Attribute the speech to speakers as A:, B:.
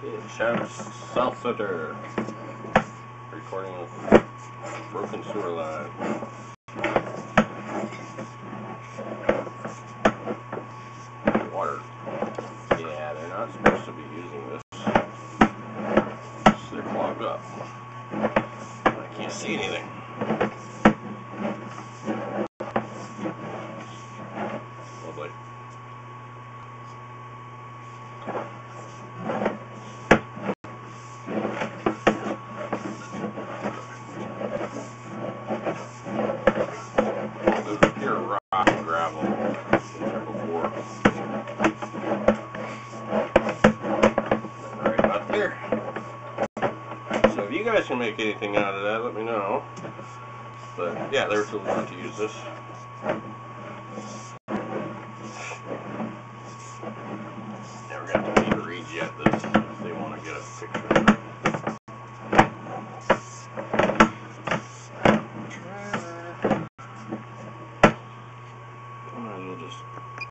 A: Shadow South Center. Recording a broken sewer line. Water. Yeah, they're not supposed to be using this. So they're clogged up. I can't see anything. Lovely. Pure rock and gravel. There before. Right about there. So if you guys can make anything out of that, let me know. But yeah, they were told not to use this. Never got the meter read yet. This they want to get a picture of it.